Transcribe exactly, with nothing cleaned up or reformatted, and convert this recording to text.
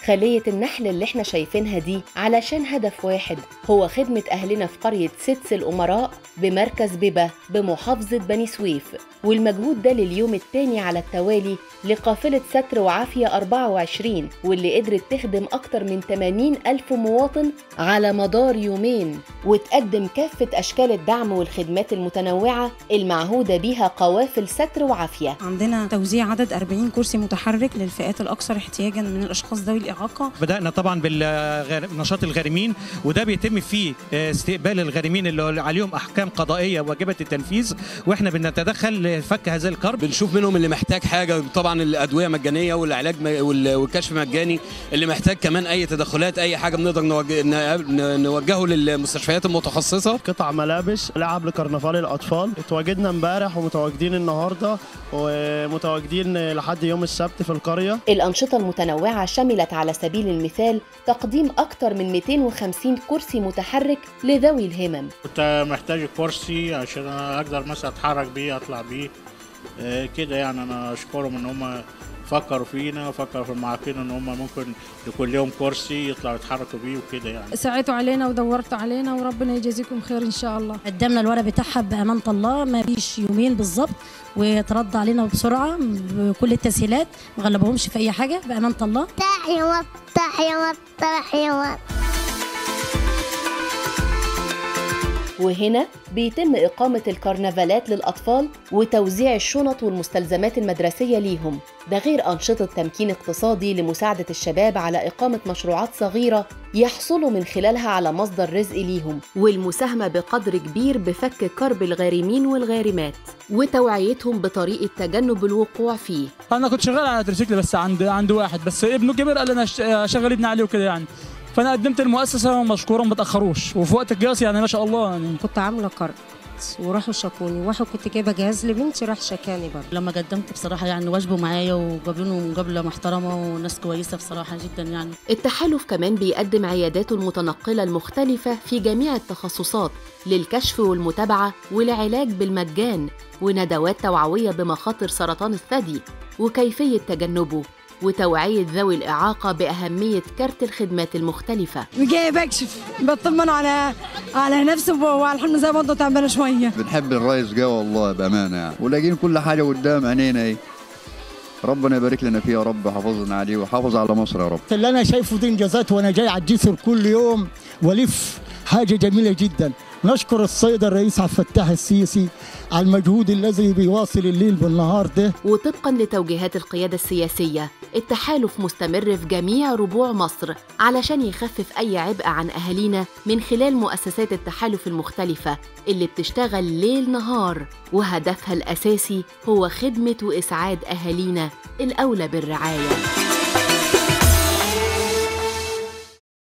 خلية النحل اللي احنا شايفينها دي علشان هدف واحد، هو خدمة أهلنا في قرية سدس الأمراء بمركز ببة بمحافظة بني سويف. والمجهود ده لليوم الثاني على التوالي لقافلة ستر وعافية أربعة وعشرين، واللي قدرت تخدم أكتر من ثمانين ألف مواطن على مدار يومين، وتقدم كافة أشكال الدعم والخدمات المتنوعة المعهودة بيها قوافل ستر وعافية. عندنا توزيع عدد أربعين كرسي متحرك للفئات الأكثر احتياجاً من الأشخاص ذوي الإعاقة. بدأنا طبعاً بالنشاط الغارمين، وده بيتم فيه استقبال الغارمين اللي عليهم أحكام قضائية واجبة التنفيذ، وإحنا بنتدخل لفك هذا الكرب. بنشوف منهم اللي محتاج حاجة، طبعاً الأدوية مجانية والعلاج والكشف مجاني، اللي محتاج كمان أي تدخلات أي حاجة بنقدر نوجهه للمستشفيات المتخصصة. قطع ملابس، لعب لكرنفال الأطفال، اتواجدنا امبارح ومتواجدين النهارده ومتواجدين لحد يوم السبت في القرية. الأنشطة المتنوعة شملت على سبيل المثال تقديم أكثر من مئتين وخمسين كرسي متحرك لذوي الهمم. كنت محتاج كرسي عشان أقدر مثلا أتحرك بيه أطلع بيه كده، يعني أنا أشكرهم إن هم فكروا فينا وفكروا في المعاقين ان هم ممكن يكون لهم كرسي يطلعوا يتحركوا بيه وكده. يعني ساعدتوا علينا ودورتوا علينا وربنا يجازيكم خير ان شاء الله. قدمنا الورق بتاعها بامانه الله ما بيش يومين بالظبط، وترد علينا بسرعه بكل التسهيلات، ما غلبهمش في اي حاجه بامانه الله. تحيا وطن تحيا وطن تحيا وطن. وهنا بيتم إقامة الكرنفالات للأطفال وتوزيع الشنط والمستلزمات المدرسية ليهم، ده غير أنشطة تمكين اقتصادي لمساعدة الشباب على إقامة مشروعات صغيرة يحصلوا من خلالها على مصدر رزق ليهم، والمساهمة بقدر كبير بفك كرب الغارمين والغارمات وتوعيتهم بطريقة تجنب الوقوع فيه. أنا كنت شغال على تريسيكل بس عند عند واحد، بس ابنه كبر قال أنا شغل ابني عليه وكده يعني، فانا قدمت المؤسسه ومشكورا ما تاخروش وفي وقت القياس يعني ما شاء الله. يعني كنت عامله كارت وراحوا شكوني، واحد كنت جايبه جهاز لبنتي راح شكاني برضه. لما قدمت بصراحه يعني واجبوا معايا وقابلوني مقابله محترمه وناس كويسه بصراحه جدا. يعني التحالف كمان بيقدم عياداته المتنقله المختلفه في جميع التخصصات للكشف والمتابعه والعلاج بالمجان، وندوات توعويه بمخاطر سرطان الثدي وكيفيه تجنبه، وتوعية ذوي الإعاقة بأهمية كارت الخدمات المختلفة. وجاي بكشف بطمن على على نفسي والحمد لله برضه تعبانة شوية. بنحب الرئيس جا والله بأمانة يعني، ولاقين كل حاجة قدام عينينا اهي. ربنا يبارك لنا فيه يا رب، حافظنا عليه وحافظ على مصر يا رب. اللي أنا شايفه دي إنجازات، وأنا جاي على الجسر كل يوم ولف، حاجة جميلة جدا. نشكر السيد الرئيس عبد الفتاح السيسي على المجهود الذي بيواصل الليل بالنهار ده. وطبقا لتوجيهات القيادة السياسية، التحالف مستمر في جميع ربوع مصر علشان يخفف أي عبء عن أهالينا من خلال مؤسسات التحالف المختلفة اللي بتشتغل ليل نهار، وهدفها الأساسي هو خدمة وإسعاد أهالينا الأولى بالرعاية.